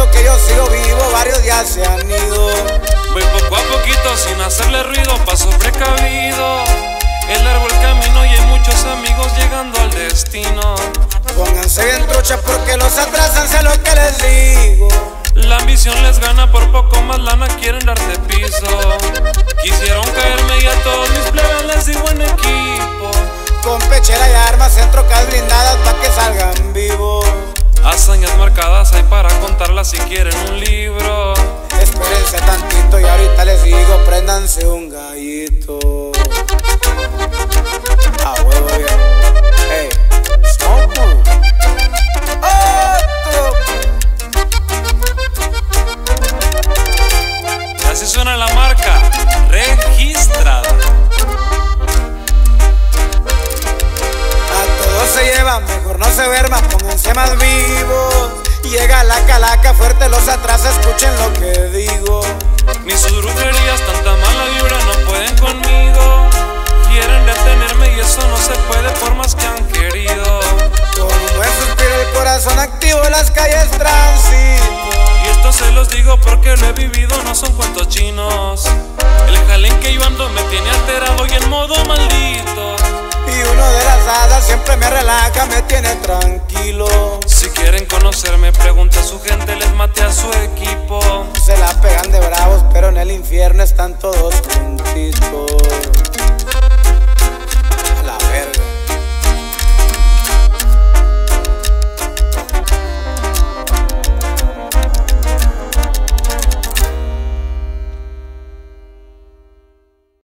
digo que yo sigo vivo, varios ya se han ido. Voy poco a poquito sin hacerle ruido, paso precavido. Es largo el camino y hay muchos amigos llegando al destino. Pónganse bien truchas porque los atrasan, sé lo que les digo. La ambición les gana, por poco más lana quieren darte piso. Quisieron caerme y a todos mis plebes les digo en equipo. Con pechera y armas en trocas blindadas pa' que salgan vivos. Hazañas marcadas hay para contarlas si quieren un libro. Espérense tantito y ahorita les digo, préndanse un gallito. A huevo bien. Hey, smoke. Otro. Así suena la marca registrada. A todos se llevan, mejor no se verman, pónganse más vivos. Llega la calaca fuerte, los atrasa, escuchen lo que digo. Ni sus brujerías, tanta mala vibra no pueden conmigo. Quieren detenerme y eso no se puede por más que han querido. Con un buen suspiro el corazón activo, las calles transito. Y esto se los digo porque lo he vivido, no son cuentos chinos. El jale en que yo ando me tiene alterado y en modo maldito. Y uno de las hadas siempre me relaja, me tiene tranquilo. Si quieren conocerme, pregunte a su gente, les maté a su equipo. Se la pegan de bravos, pero en el infierno están todos juntitos.